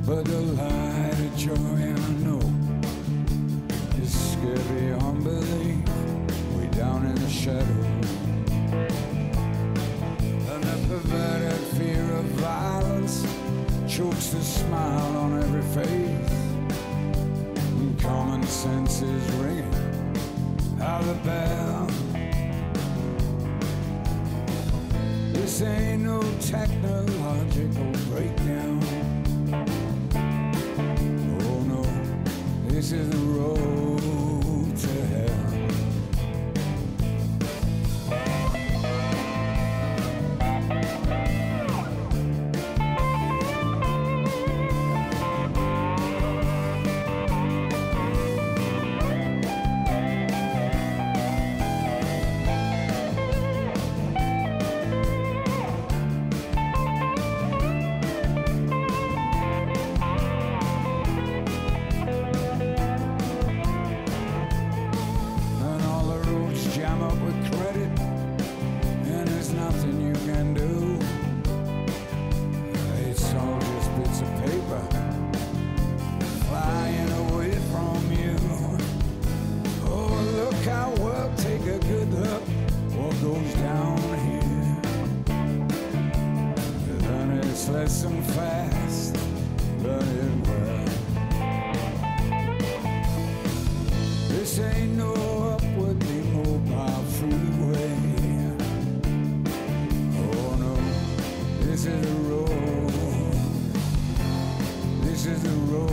but the light of joy I know is scared beyond belief, way down in the shadows. And the perverted fear of violence chokes the smile on every face, and common sense is ringing out the bell. This ain't no technological breakdown. Oh no, this is the road to hell. Lesson fast, learn it well. This ain't no upwardly mobile freeway. Oh no, this is the road. This is the road.